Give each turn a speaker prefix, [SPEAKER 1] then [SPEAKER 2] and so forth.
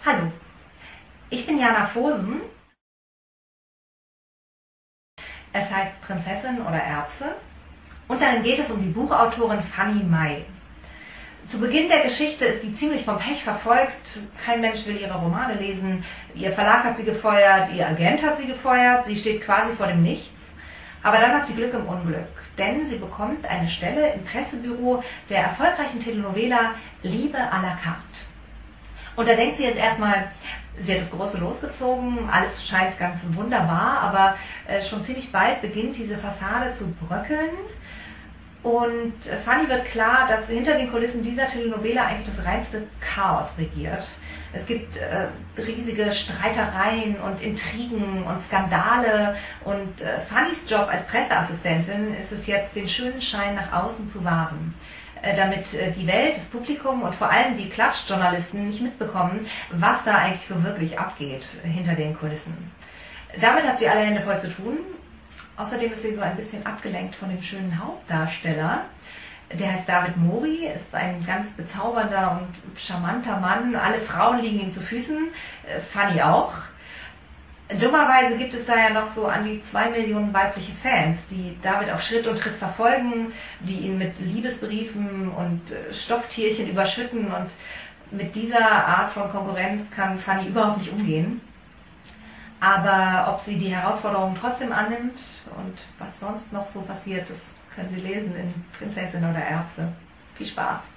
[SPEAKER 1] Hallo, ich bin Jana Vosen. Es heißt Prinzessin oder Erbse und darin geht es um die Buchautorin Fanny May. Zu Beginn der Geschichte ist die ziemlich vom Pech verfolgt. Kein Mensch will ihre Romane lesen. Ihr Verlag hat sie gefeuert, ihr Agent hat sie gefeuert. Sie steht quasi vor dem Nichts. Aber dann hat sie Glück im Unglück, denn sie bekommt eine Stelle im Pressebüro der erfolgreichen Telenovela Liebe à la carte. Und da denkt sie jetzt erstmal, sie hat das große losgezogen, alles scheint ganz wunderbar, aber schon ziemlich bald beginnt diese Fassade zu bröckeln. Und Fanny wird klar, dass hinter den Kulissen dieser Telenovela eigentlich das reinste Chaos regiert. Es gibt riesige Streitereien und Intrigen und Skandale und Fannys Job als Presseassistentin ist es jetzt, den schönen Schein nach außen zu wahren, damit die Welt, das Publikum und vor allem die Klatschjournalisten nicht mitbekommen, was da eigentlich so wirklich abgeht hinter den Kulissen. Damit hat sie alle Hände voll zu tun. Außerdem ist sie so ein bisschen abgelenkt von dem schönen Hauptdarsteller. Der heißt David Mori, ist ein ganz bezaubernder und charmanter Mann. Alle Frauen liegen ihm zu Füßen, Fanny auch. Dummerweise gibt es da ja noch so an die 2 Millionen weibliche Fans, die David auf Schritt und Tritt verfolgen, die ihn mit Liebesbriefen und Stofftierchen überschütten. Und mit dieser Art von Konkurrenz kann Fanny überhaupt nicht umgehen. Aber ob sie die Herausforderungen trotzdem annimmt und was sonst noch so passiert, das können Sie lesen in Prinzessin oder Erbse. Viel Spaß!